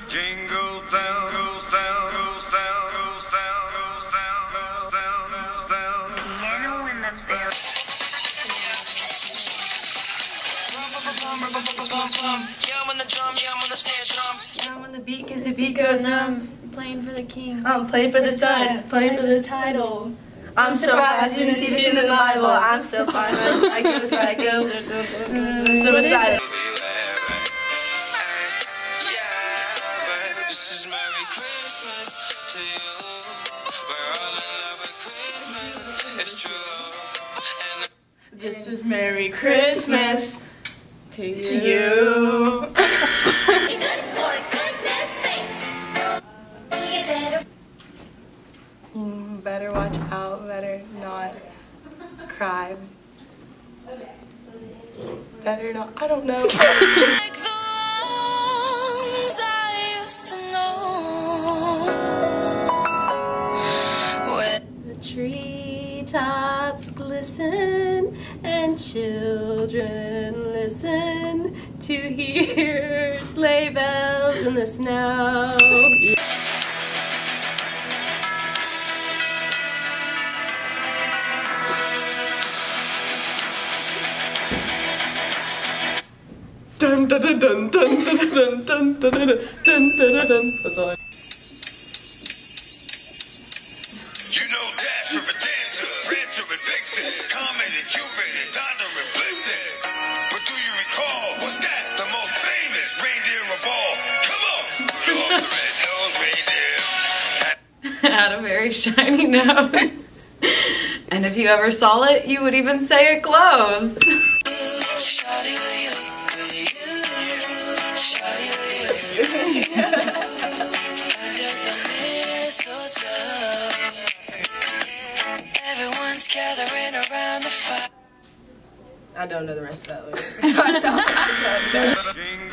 Jingle bells, goes down, goes down, goes down, goes down, goes down, goes down. Piano in the bell. Yeah, I'm on the drum, yeah, I'm on the snare drum. Yeah, I'm on the beat cause the beat goes playing for the king. I'm playing for the sun, playing for the title. I'm so surprised you didn't see this in the Bible. I'm so fine. I go psycho. Suicidal. This is Merry Christmas to you. You better watch out, better not cry. Better not, I don't know. Like the ones I used to know. When The treetops glisten and children listen to hear sleigh bells in the snow. Dun dun dun dun dun dun dun dun dun dun dun. That's all. You know Dasher and Dancer, Prancer and Vixen, Comet and Cupid and Donner and Blitzen. But do you recall, was that the most famous reindeer of all? Come on! Rudolph the red-nosed reindeer. Had a very shiny nose. And if you ever saw it, you would even say it glows. everyone's gathering around the fire. I don't know the rest of that lyric. Jingle